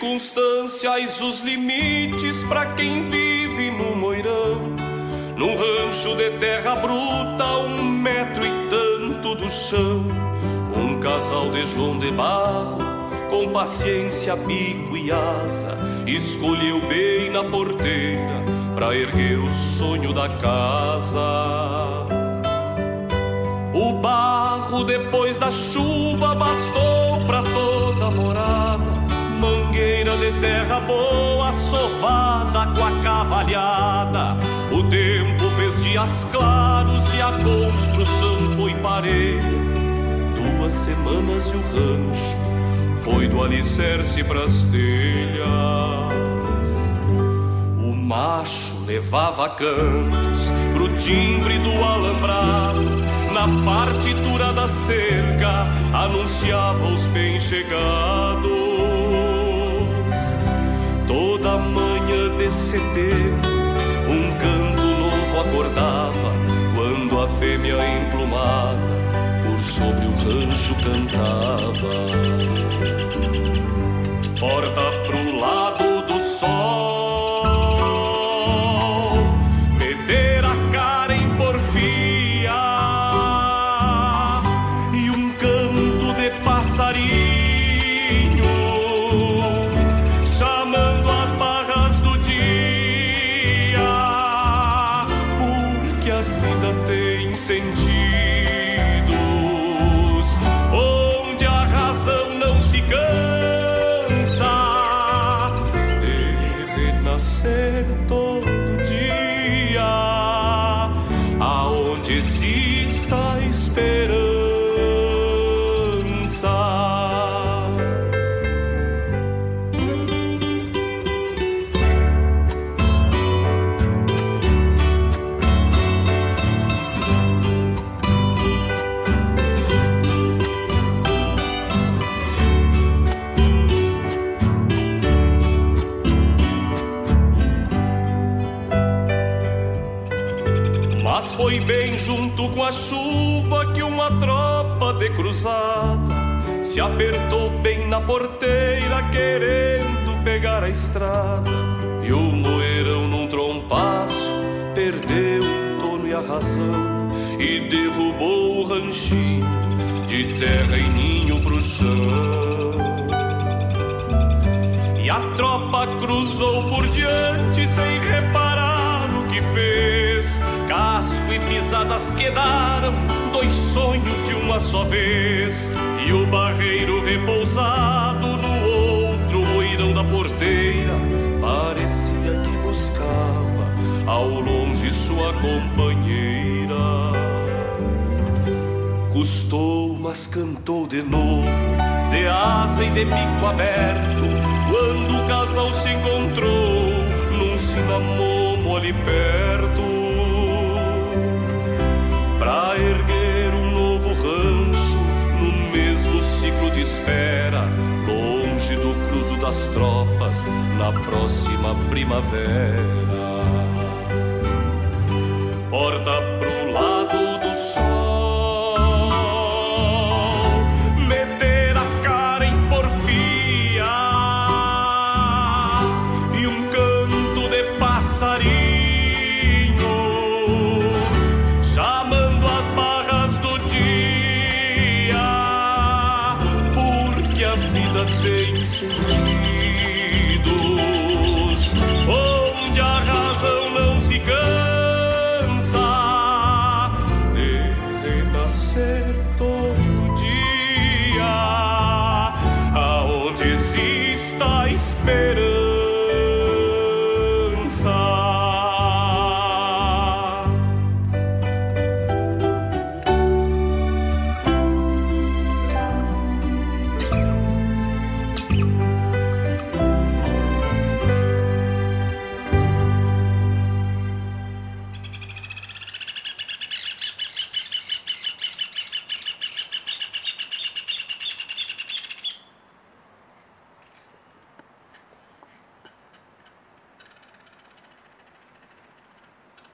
Circunstanciais os limites pra quem vive no moirão, num rancho de terra bruta, 1 metro e tanto do chão. Um casal de João de Barro, com paciência, bico e asa, escolheu bem na porteira pra erguer o sonho da casa. O barro depois da chuva bastou pra toda morada, mangueira de terra boa, sovada com a cavalhada. O tempo fez dias claros e a construção foi parelha. 2 semanas e o rancho foi do alicerce pras telhas. O macho levava cantos pro timbre do alambrado, na partitura da cerca anunciava os bem-chegados. Toda manhã de setembro um canto novo acordava, quando a fêmea emplumada por sobre o rancho cantava. Porta pro lado do sol, meter a cara em porfia, e um canto de passarinho chamando as barras do dia, porque a vida tem sentidos onde a razão não se cansa de renascer todo dia, aonde exista a esperança. Mas foi bem junto com a chuva que uma tropa de cruzada se apertou bem na porteira, querendo pegar a estrada. E o moeirão num trompaço perdeu o tono e a razão, e derrubou o ranchinho de terra e ninho pro chão. E a tropa cruzou por diante sem reparar o que fez. Casco e pisadas quedaram, 2 sonhos de uma só vez. E o barreiro repousado no outro moirão da porteira parecia que buscava ao longe sua companheira. Custou, mas cantou de novo, de asa e de bico aberto, quando o casal se encontrou num cinamomo ali perto, pra erguer um novo rancho no mesmo ciclo de espera, longe do cruzo das tropas na próxima primavera. Porta